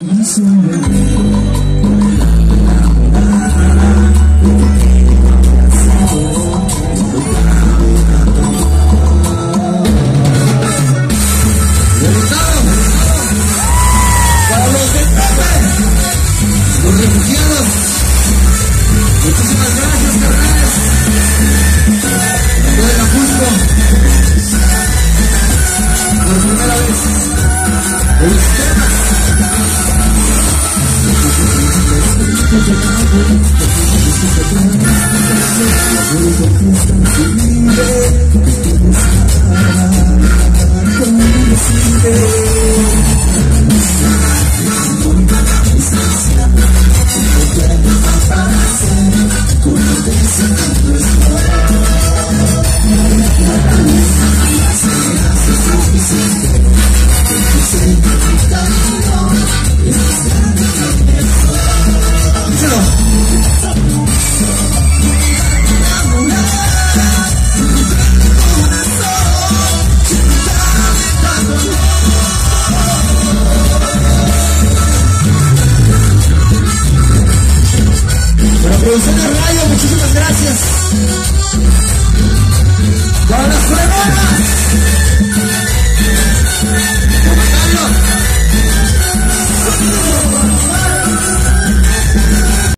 Los refugiados, muchísimas gracias, carnales. No era justo. Por primera vez, el sistema. Producción de radio, muchísimas gracias. Para las fregonas.